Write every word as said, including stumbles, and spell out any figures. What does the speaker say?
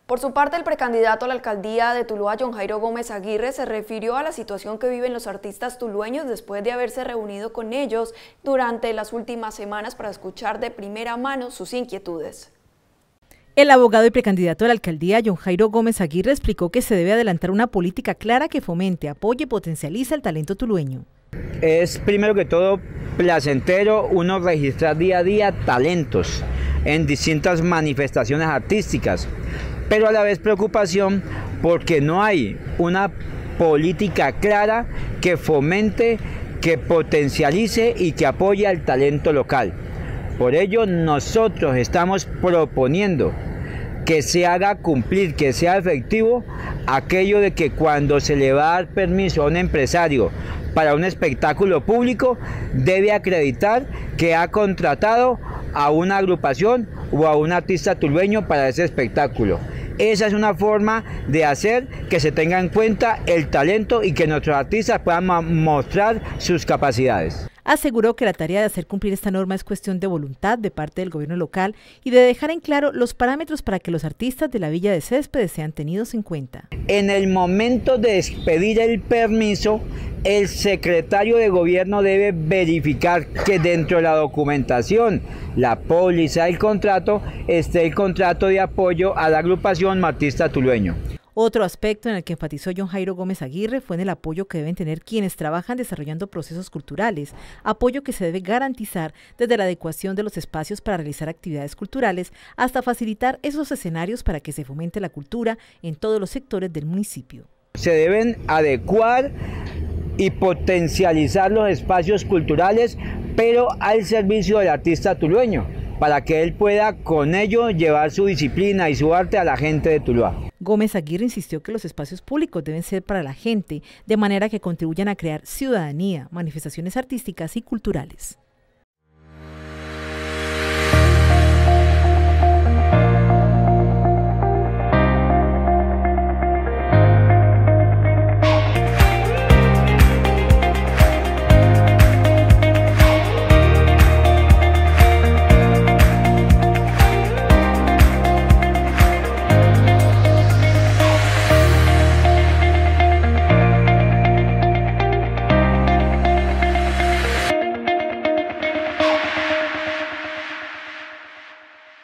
Por su parte, el precandidato a la alcaldía de Tuluá, John Jairo Gómez Aguirre, se refirió a la situación que viven los artistas tulueños después de haberse reunido con ellos durante las últimas semanas para escuchar de primera mano sus inquietudes. El abogado y precandidato a la alcaldía, John Jairo Gómez Aguirre, explicó que se debe adelantar una política clara que fomente, apoye y potencialice el talento tulueño. Es primero que todo placentero uno registrar día a día talentos en distintas manifestaciones artísticas, pero a la vez preocupación porque no hay una política clara que fomente, que potencialice y que apoye al talento local. Por ello nosotros estamos proponiendo que se haga cumplir, que sea efectivo aquello de que cuando se le va a dar permiso a un empresario para un espectáculo público, debe acreditar que ha contratado a una agrupación o a un artista tulueño para ese espectáculo. Esa es una forma de hacer que se tenga en cuenta el talento y que nuestros artistas puedan mostrar sus capacidades. Aseguró que la tarea de hacer cumplir esta norma es cuestión de voluntad de parte del gobierno local y de dejar en claro los parámetros para que los artistas de la Villa de Céspedes sean tenidos en cuenta. En el momento de expedir el permiso, el secretario de gobierno debe verificar que dentro de la documentación, la póliza del contrato, esté el contrato de apoyo a la agrupación Artista Tulueño. Otro aspecto en el que enfatizó John Jairo Gómez Aguirre fue en el apoyo que deben tener quienes trabajan desarrollando procesos culturales, apoyo que se debe garantizar desde la adecuación de los espacios para realizar actividades culturales hasta facilitar esos escenarios para que se fomente la cultura en todos los sectores del municipio. Se deben adecuar y potencializar los espacios culturales, pero al servicio del artista tulueño, para que él pueda con ello llevar su disciplina y su arte a la gente de Tuluá. Gómez Aguirre insistió que los espacios públicos deben ser para la gente, de manera que contribuyan a crear ciudadanía, manifestaciones artísticas y culturales.